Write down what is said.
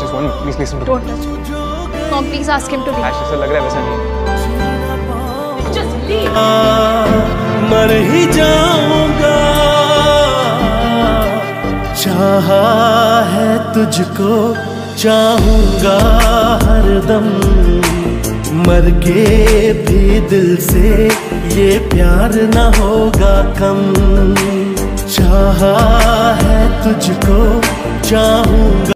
Just one, please listen to me. Don't touch me. Mom, please ask him to leave. ऐसा लग रहा है वैसा नहीं। Just leave. मर ही जाऊंगा, चाहा है तुझको, चाहूंगा हरदम, मर के भी दिल से ये प्यार न होगा कम। चाहा है तुझको, चाहूंगा।